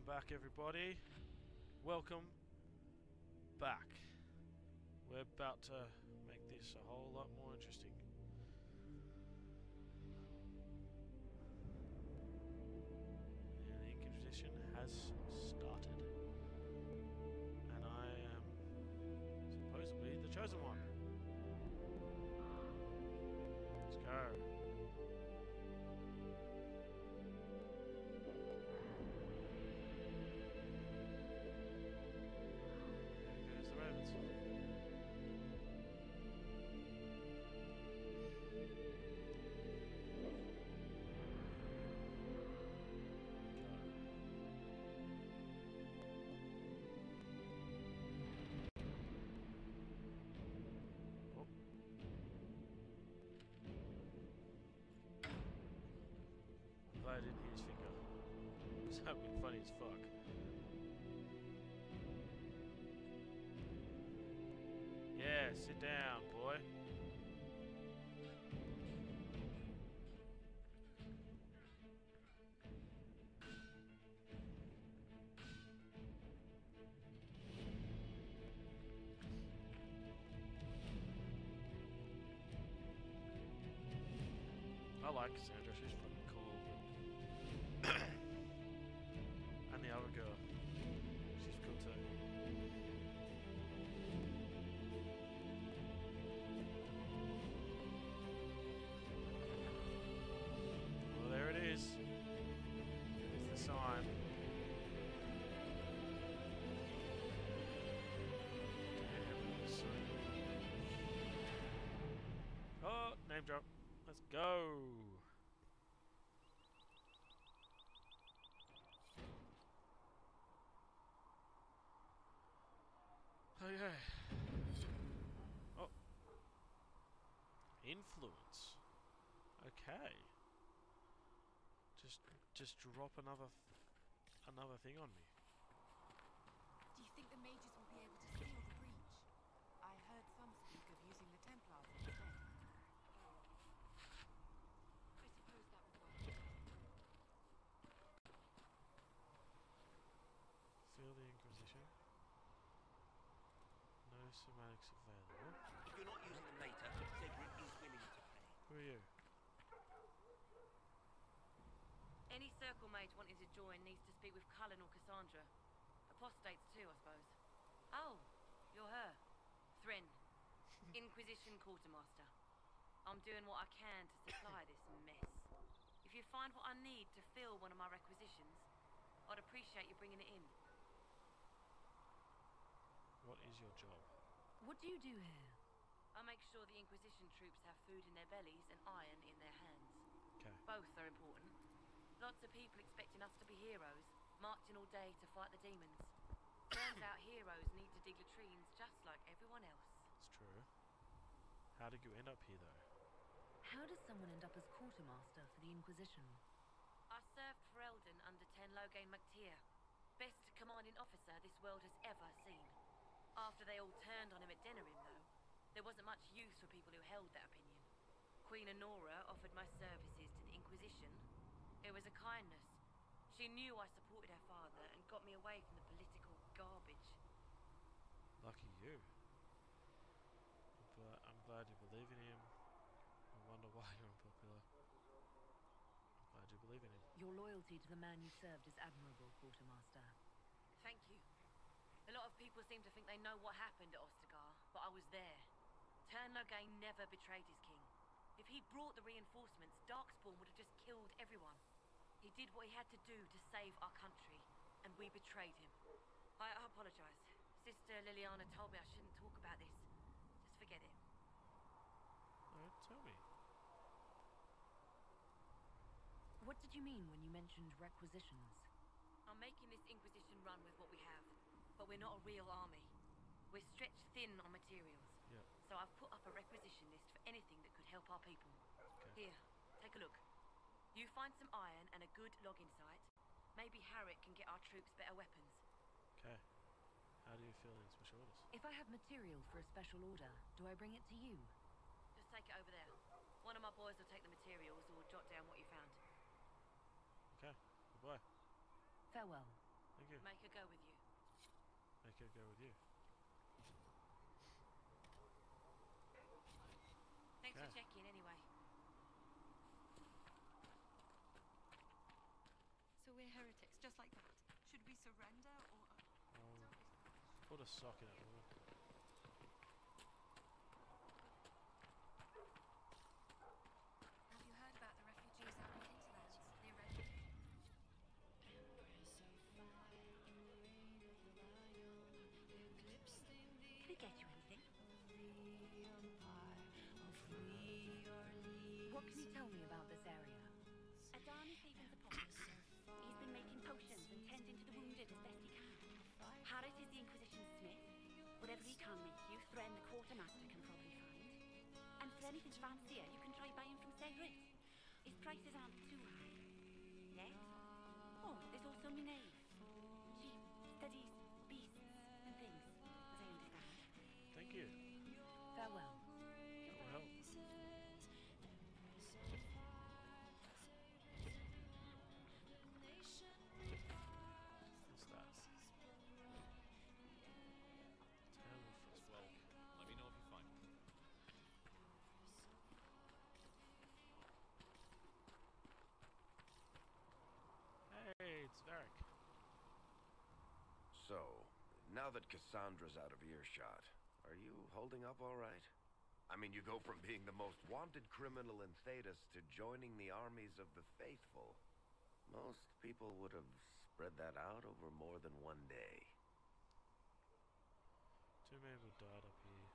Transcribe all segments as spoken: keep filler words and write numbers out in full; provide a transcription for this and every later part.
Welcome back, everybody. Welcome back. We're about to make this a whole lot more interesting. And the Inquisition has started. And I am supposedly the chosen one. Let's go. I didn't hit his finger. Because that would be funny as fuck. Yeah, sit down, boy. I like Cassandra, she's fucking cool. And the other girl. She's cool too. Well, there it is. It's the sign. Damn, so... Oh, name drop. Let's go. Okay. Oh. Influence. Okay. Just, just drop another, th another thing on me. Do you think the mages will be able to seal the breach? I heard some speak of using the Templars instead. I suppose that would work. Feel the Inquisition. No semantics available. If you're not using them later, Cedric is willing to pay. Who are you? Any circle mage wanting to join needs to speak with Cullen or Cassandra. Apostates too, I suppose. Oh, you're her. Thrin. Inquisition Quartermaster. I'm doing what I can to supply this mess. If you find what I need to fill one of my requisitions, I'd appreciate you bringing it in. What is your job? What do you do here? I make sure the Inquisition troops have food in their bellies and iron in their hands. Okay. Both are important. Lots of people expecting us to be heroes, marching all day to fight the demons. Turns out heroes need to dig latrines just like everyone else. It's true. How did you end up here, though? How does someone end up as quartermaster for the Inquisition? I served for Eldon under Ten Loghain MacTier. Best commanding officer this world has ever seen. After they all turned on him at Denerim, though, there wasn't much use for people who held that opinion. Queen Honora offered my services to the Inquisition. It was a kindness. She knew I supported her father and got me away from the political garbage. Lucky you. But I'm glad you believe in him. I wonder why you're unpopular. I'm glad you believe in him. Your loyalty to the man you served is admirable, Quartermaster. Thank you. A lot of people seem to think they know what happened at Ostagar, but I was there. Ten Loghain never betrayed his king. If he'd brought the reinforcements, Darkspawn would have just killed everyone. He did what he had to do to save our country, and we betrayed him. I, I apologize. Sister Liliana told me I shouldn't talk about this. Just forget it. Alright, tell me. What did you mean when you mentioned requisitions? I'm making this Inquisition run with what we have, but we're not a real army. We're stretched thin on materials. Yeah. So I've put up a requisition list for anything that could help our people. Okay. Here, take a look. You find some iron and a good login site. Maybe Harriet can get our troops better weapons. Okay. How do you feel in special orders? If I have material for a special order, do I bring it to you? Just take it over there. One of my boys will take the materials or jot down what you found. Okay. Goodbye. Farewell. Thank you. Make her go with you. Make her go with you. Thanks Okay. for checking anyway. So we're heretics, just like that. Should we surrender or... Um, put a sock in it, woman. Have you heard about the refugees out in the hinterlands, near Redwood? Can I get you anything? What can you tell me about this area? Adani Stephen's apostle. He's been making potions and tending to the wounded as best he can. Harris is the Inquisition's smith. Whatever he can make you, Thren the quartermaster can probably find. And for anything fancier, you can try buying from Segrid. His prices aren't too high. Yet. Oh, there's also Minave. She studies beasts and things, as I understand. Thank you. Farewell. That will help. What's that? Tale of Frostwell. Let me know if you find it. Hey, it's Varric. So, now that Cassandra's out of earshot, are you holding up all right? I mean, you go from being the most wanted criminal in Thedas to joining the armies of the faithful. Most people would have spread that out over more than one day. Two men have died up here.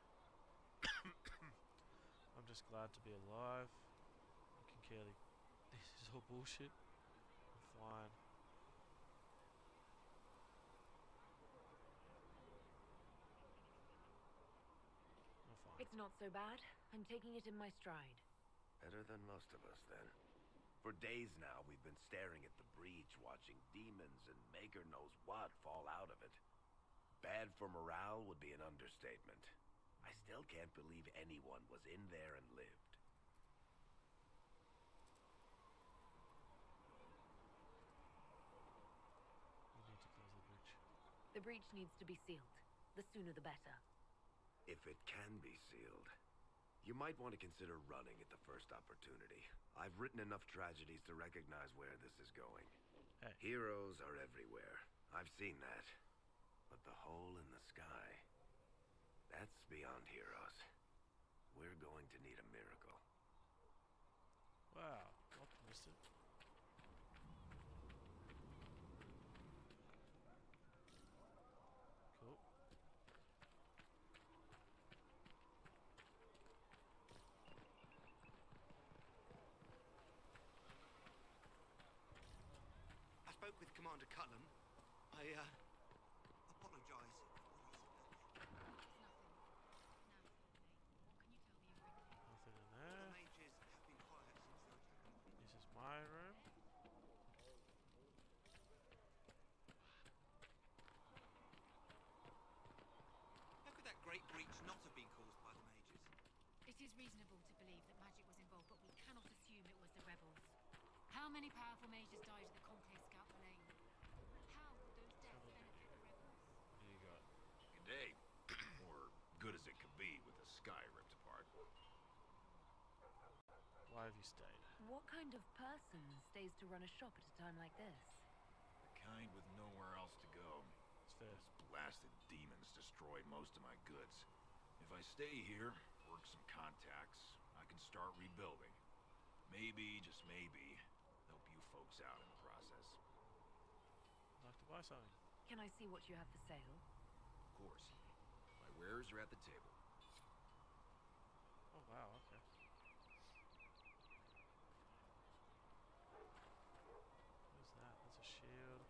I'm just glad to be alive. I can clearly. This is all bullshit. I'm fine. I'm fine. It's not so bad. I'm taking it in my stride. Better than most of us, then. For days now, we've been staring at the breach, watching demons and maker knows what fall out of it. Bad for morale would be an understatement. I still can't believe anyone was in there and lived. We need to close the bridge. The breach needs to be sealed. The sooner the better. If it can be sealed, you might want to consider running at the first opportunity. I've written enough tragedies to recognize where this is going. Hey. Heroes are everywhere. I've seen that. But the hole in the sky, that's beyond heroes. We're going to need a miracle. Wow, optimistic. Cool. I spoke with Commander Cullen. I, uh, apologise for the It's nothing. Now tell me everything. What can you tell me of Ridley? Nothing in there. The mages have been quiet since their attack on the fort. This is my room. How could that great breach not have been caused by the mages? It is reasonable to believe that magic was involved, but we cannot assume it was the rebels. How many powerful mages died at the Conclave Scout Lane? How could those deaths benefit the rebels? What do you got? Good day. Or good as it could be with the sky ripped apart. Why have you stayed? What kind of person stays to run a shop at a time like this? The kind with nowhere else to go. It's fair. Those blasted demons destroyed most of my goods. If I stay here, work some contacts, I can start rebuilding. Maybe, just maybe, help you folks out in the process. I'd like to buy something. Can I see what you have for sale? Of course. My wares are at the table. Oh wow, okay. What's that? That's a shield.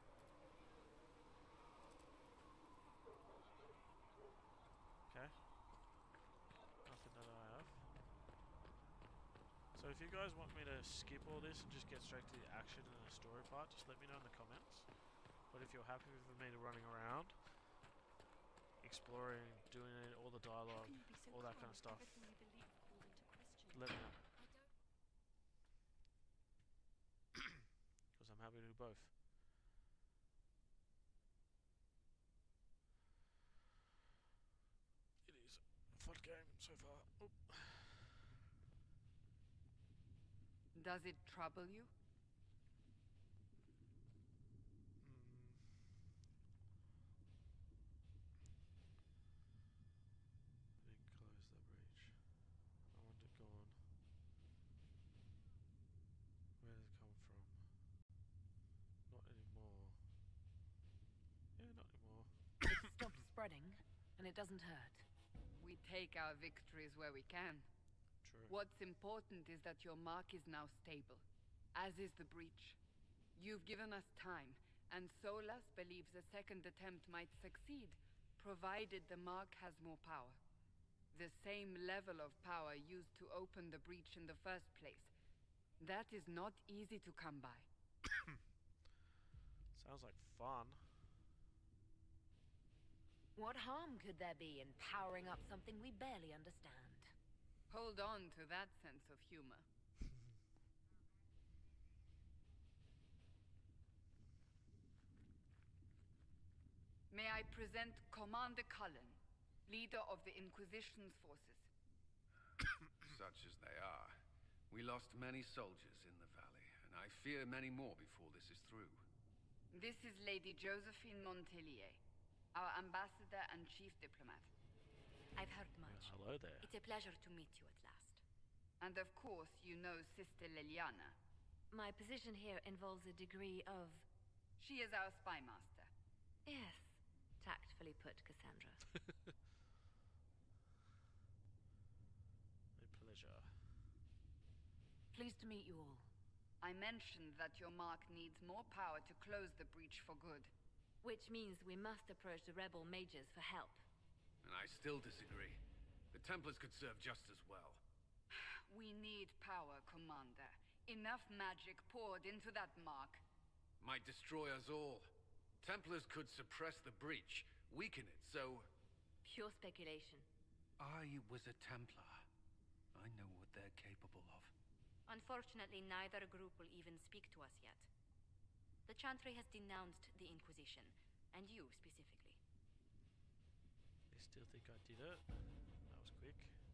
Okay. Nothing that I have. So if you guys want me to skip all this and just get straight to the action and the story part, just let me know in the comments. But if you're happy with me running around, exploring, doing it, all the How dialogue, can you be so all that calm kind of if stuff, everything you believe called into question? let me know. I don't... Because I'm happy to do both. hard game so far. Oop. Does it trouble you? Spreading, and it doesn't hurt. We take our victories where we can. True. What's important is that your mark is now stable, as is the breach. You've given us time, and Solas believes a second attempt might succeed, provided the mark has more power. The same level of power used to open the breach in the first place. That is not easy to come by. Sounds like fun. What harm could there be in powering up something we barely understand? Hold on to that sense of humor. May I present Commander Cullen, leader of the Inquisition's forces. Such as they are. We lost many soldiers in the valley, and I fear many more before this is through. This is Lady Josephine Montelier, our ambassador and chief diplomat. I've heard much. Yeah, hello there. It's a pleasure to meet you at last. And of course, you know Sister Leliana. My position here involves a degree of... She is our spy master. Yes, tactfully put, Cassandra. My pleasure. Pleased to meet you all. I mentioned that your mark needs more power to close the breach for good. Which means we must approach the rebel mages for help. And I still disagree. The Templars could serve just as well. We need power, Commander. Enough magic poured into that mark. Might destroy us all. Templars could suppress the breach, weaken it, so... Pure speculation. I was a Templar. I know what they're capable of. Unfortunately, neither group will even speak to us yet. The Chantry has denounced the Inquisition, and you specifically. They still think I did it? That was quick.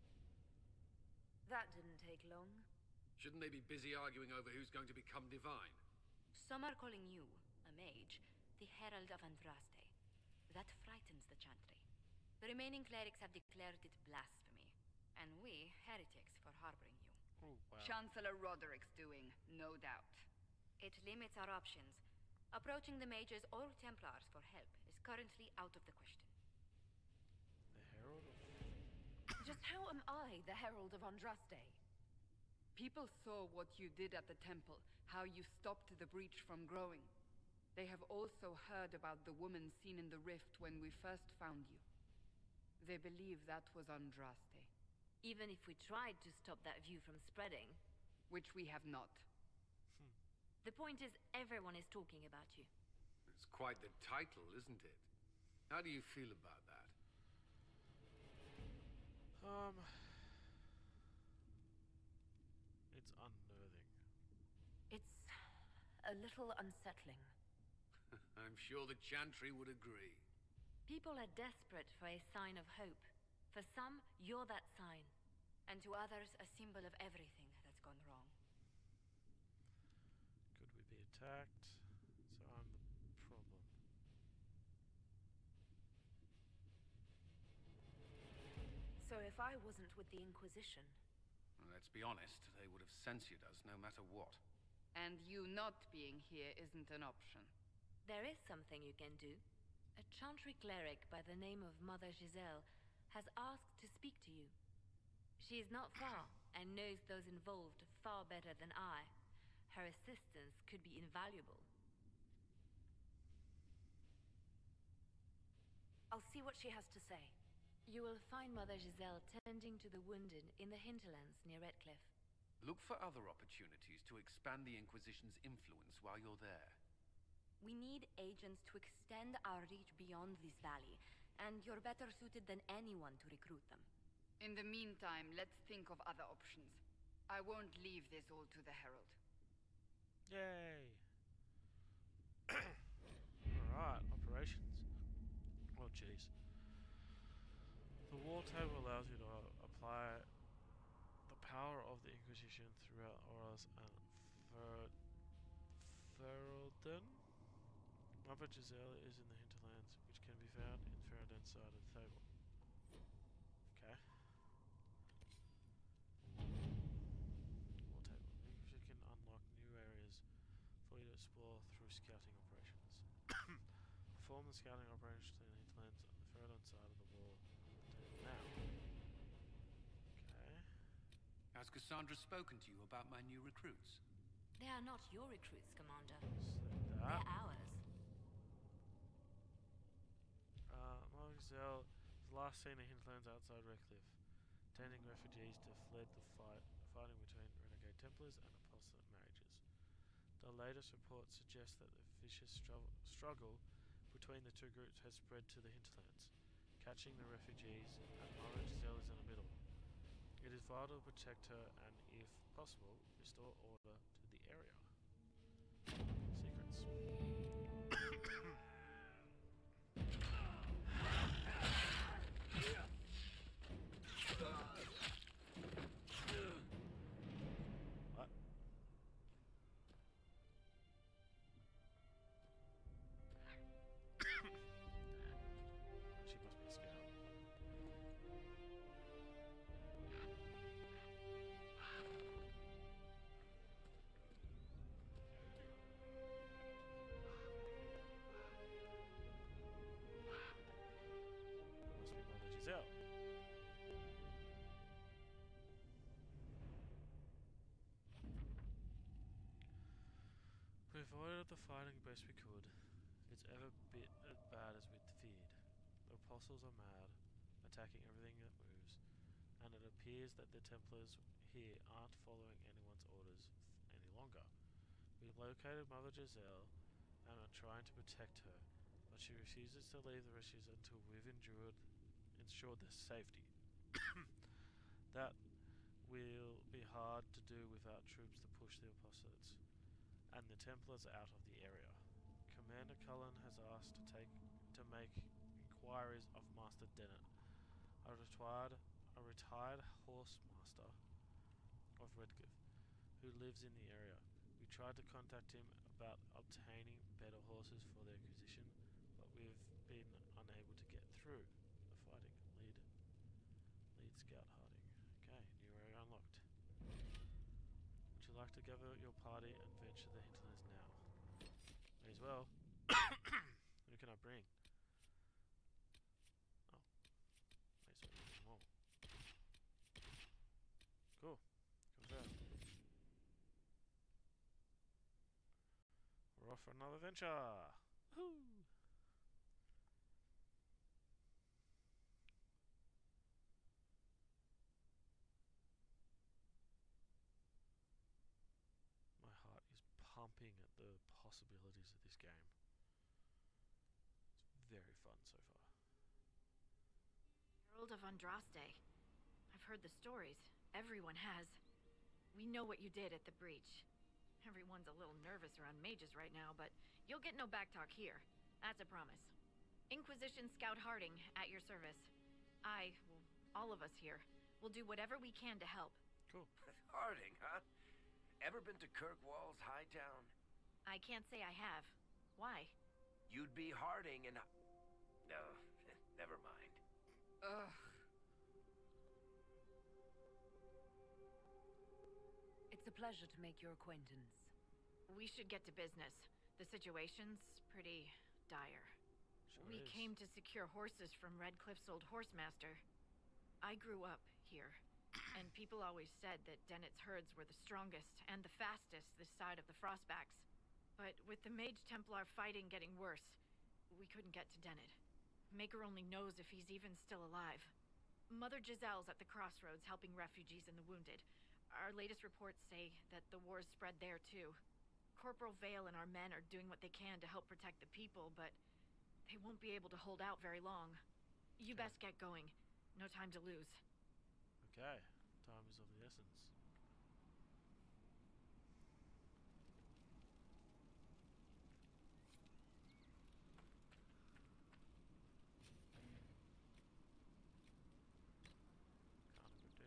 That didn't take long. Shouldn't they be busy arguing over who's going to become divine? Some are calling you, a mage, the Herald of Andraste. That frightens the Chantry. The remaining clerics have declared it blasphemy, and we, heretics, for harboring you. Oh, wow. Chancellor Roderick's doing, no doubt. It limits our options. Approaching the mages or Templars for help is currently out of the question. The Herald of... Just how am I the Herald of Andraste? People saw what you did at the temple, how you stopped the breach from growing. They have also heard about the woman seen in the rift when we first found you. They believe that was Andraste. Even if we tried to stop that view from spreading. Which we have not. Hmm. The point is, everyone is talking about you. It's quite the title, isn't it? How do you feel about that? Um... It's unnerving. It's a little unsettling. I'm sure the Chantry would agree. People are desperate for a sign of hope. For some, you're that sign. And to others, a symbol of everything that's gone wrong. Could we be attacked? So I'm the problem. So if I wasn't with the Inquisition... Well, let's be honest, they would have censored us no matter what. And you not being here isn't an option. There is something you can do. A Chantry cleric by the name of Mother Giselle has asked to speak to you. She is not far, and knows those involved far better than I. Her assistance could be invaluable. I'll see what she has to say. You will find Mother Giselle tending to the wounded in the hinterlands near Redcliffe. Look for other opportunities to expand the Inquisition's influence while you're there. We need agents to extend our reach beyond this valley, and you're better suited than anyone to recruit them. In the meantime, let's think of other options. I won't leave this all to the Herald. Yay! Alright, operations. Oh jeez. The war table allows you to apply the power of the Inquisition throughout Oros and Fer Ferelden. Mother Giselle is in the hinterlands, which can be found in Ferelden's side of the table. Okay. More table. Inquisition can unlock new areas for you to explore through scouting operations. Perform the scouting operations in the hinterlands on the Ferelden side of the wall table now. Okay. Has Cassandra spoken to you about my new recruits? They are not your recruits, Commander. Select that. They're ours. Uh, Margzel was last seen in hinterlands outside Redcliffe, tending refugees to fled the fight, fighting between renegade Templars and apostate mages. The latest reports suggest that the vicious stru struggle between the two groups has spread to the hinterlands, catching the refugees, and Margzel is in the middle. It is vital to protect her and, if possible, restore order to the area. Secrets. What? She must be a scout. Must be Mother Giselle. We avoided the fighting best we could. It's ever bit as bad as we'd feared. The apostles are mad, attacking everything that moves, and it appears that the Templars here aren't following anyone's orders any longer. We located Mother Giselle and are trying to protect her, but she refuses to leave the rescues until we've endured, ensured their safety. That will be hard to do without troops to push the apostates and the Templars out of the area. Commander Cullen has asked to take to make inquiries of Master Dennett, a retired a retired horse master of Redcliffe, who lives in the area. We tried to contact him about obtaining better horses for the acquisition, but we've been unable to get through. The fighting lead lead scout Harding. Okay, new area unlocked. Would you like to gather your party and venture the hinterlands now? May as well. Who can I bring? Oh, may as well bring them all. Cool. Comes out. We're off for another adventure. Woohoo! My heart is pumping at the possibilities of this game. It's very fun so far. Herald of Andraste. I've heard the stories. Everyone has. We know what you did at the breach. Everyone's a little nervous around mages right now, but you'll get no backtalk here. That's a promise. Inquisition Scout Harding, at your service. I, well, all of us here, will do whatever we can to help. Cool. Harding, huh? Ever been to Kirkwall's Hightown? I can't say I have. Why? You'd be Harding and... No, never mind. Ugh. It's a pleasure to make your acquaintance. We should get to business. The situation's pretty dire. Sure we is. came to secure horses from Redcliffe's old horsemaster. I grew up here, and people always said that Dennett's herds were the strongest and the fastest this side of the Frostbacks. But with the Mage Templar fighting getting worse, we couldn't get to Dennett. Maker only knows if he's even still alive. Mother Giselle's at the crossroads helping refugees and the wounded. Our latest reports say that the war's spread there too. Corporal Vale and our men are doing what they can to help protect the people, but they won't be able to hold out very long. You Okay. best get going. No time to lose. Okay, time is of the essence. Can't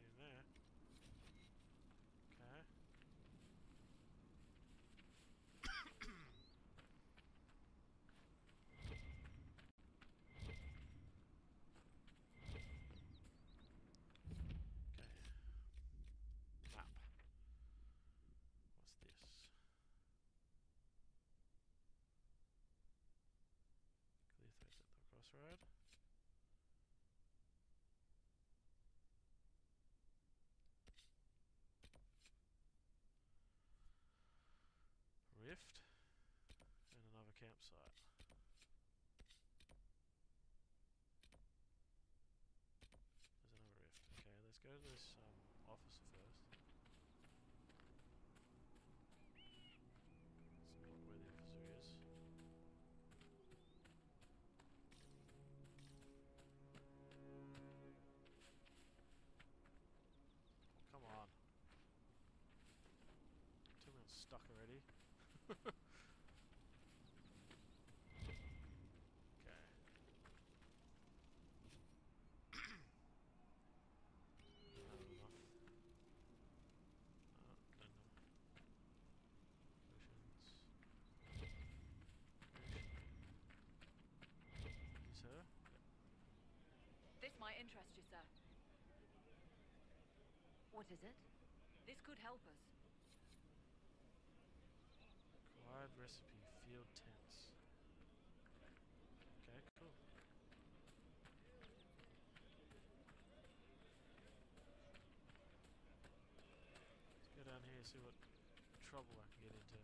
campsite. There's another rift. Okay, let's go to this um, officer first. It's not where the officer is. Come on. Two minutes stuck already. Okay. Not enough. Uh, no, no. Potions. Sir? This might interest you, sir. What is it? This could help us. Acquired recipe, field tents. Okay, cool. Let's go down here and see what trouble I can get into.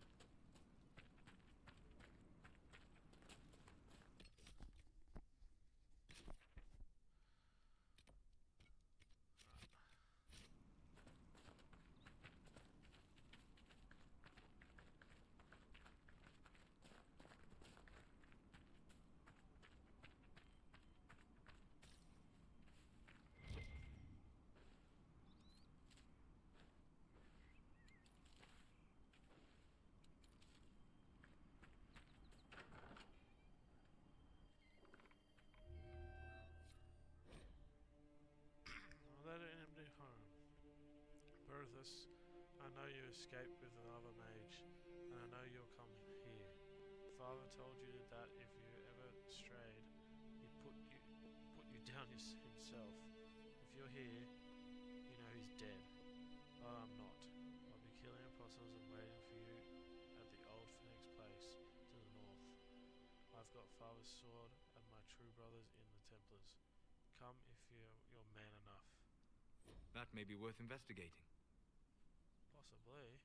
Berthus, I know you escaped with another mage, and I know you'll come here. Father told you that if you ever strayed, he'd put you put you down his, himself. If you're here, you know he's dead. But I'm not. I'll be killing apostles and waiting for you at the old Phoenix place to the north. I've got Father's sword and my true brothers in the Templars. Come if you're, you're man enough. That may be worth investigating. Possibly.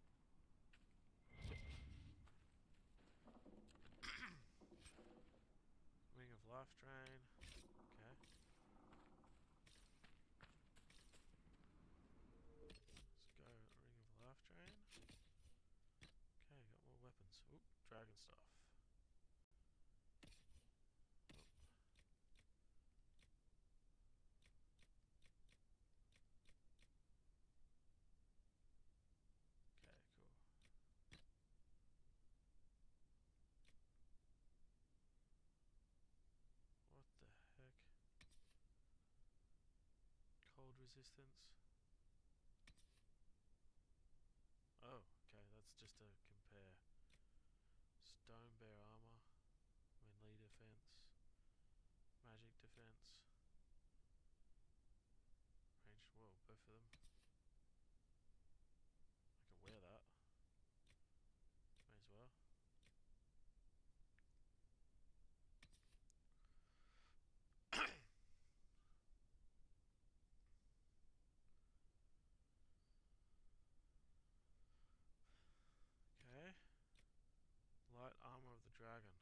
Ring of Life Drain. Okay. Let's go. Ring of Life Drain. Okay, got more weapons. Oop, dragon stuff. Cold resistance. Oh, okay, that's just to compare. Stone bear armor, melee defense, magic defense, range. Whoa, both of them. I can wear that. May as well. Light armor of the dragon.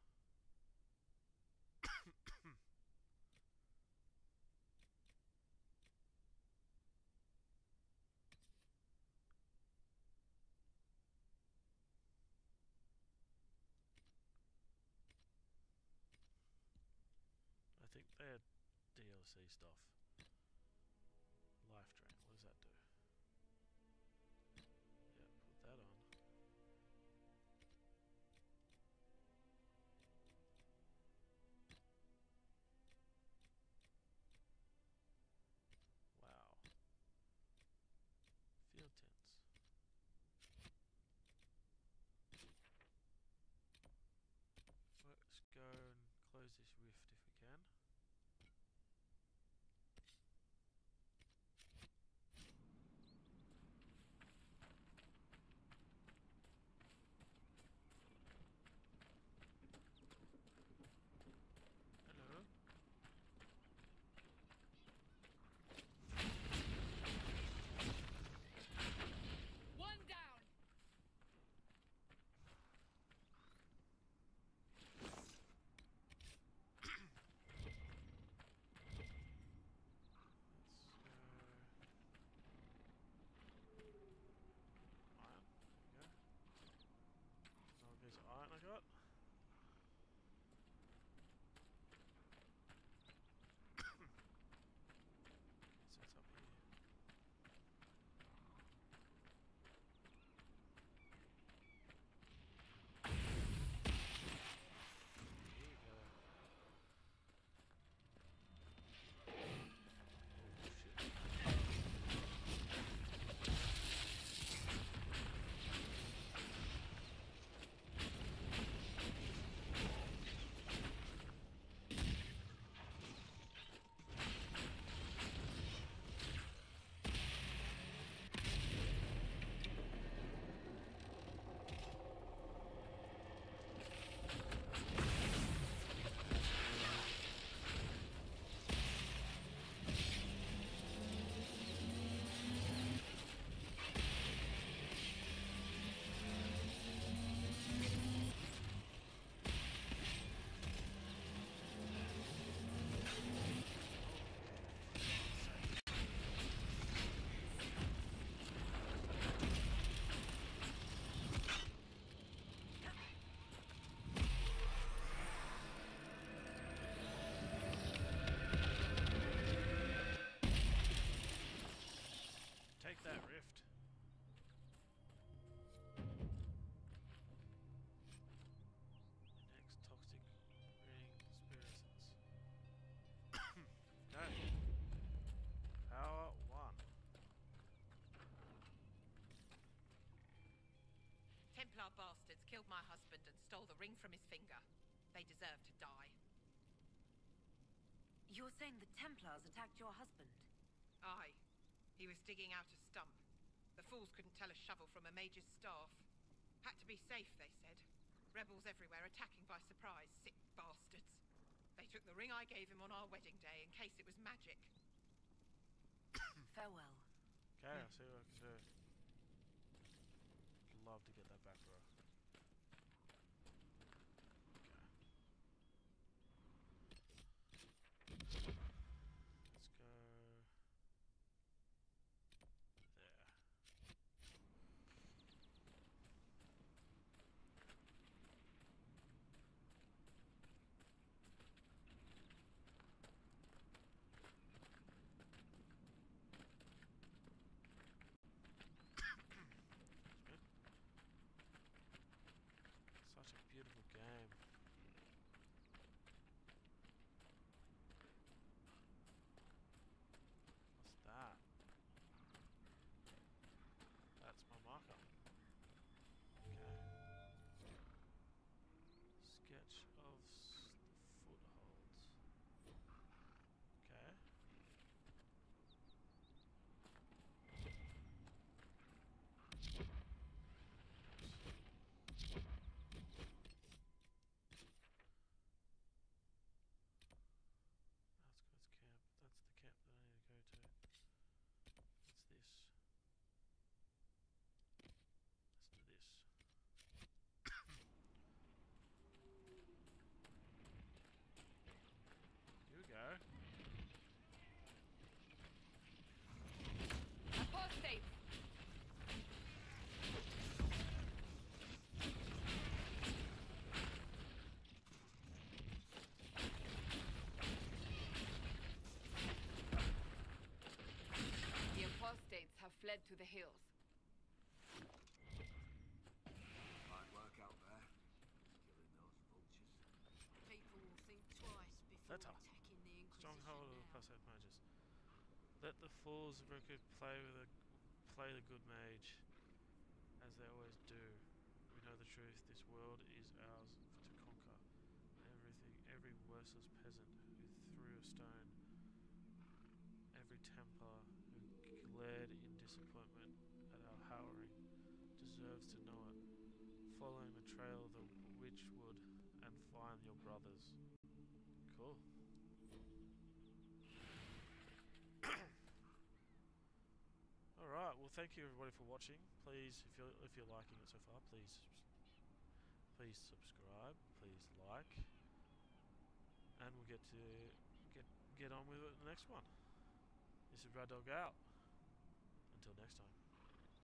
I think they're D L C stuff. Life drain, what does that do? Yeah, put that on. Field tents. Let's go and close this rift if we can. killed my husband and stole the ring from his finger. They deserve to die. You're saying the Templars attacked your husband? Aye. He was digging out a stump. The fools couldn't tell a shovel from a mage's staff. Had to be safe, they said. Rebels everywhere attacking by surprise, sick bastards. They took the ring I gave him on our wedding day in case it was magic. Farewell. Okay, I'll see what I can do. Love to get that back, bro. Okay. Let's go there. Such a beautiful game. What's that? That's my marker. Okay. Sketch of s- footholds. Okay. Outskirts camp. That's the camp that I need to go to. What's this? Let's do this. Here we go. Apostate! The apostates have fled to the hills. Hard work out there, killing those vultures. People will think twice before Letter. attacking the Inquisition Stronghold of the now. Passate mages. Let the fools of Riku play with the play the good mage, as they always do. We know the truth. This world is ours to conquer. Everything, every worthless peasant who threw a stone, every Templar who glared in disappointment at our howling, deserves to know it. Following the trail of the Witchwood and find your brothers. Cool. Alright, well thank you everybody for watching. Please, if you're if you're liking it so far, please please subscribe, please like, and we'll get to get get on with it in the next one. This is Rad Dog out. Until next time.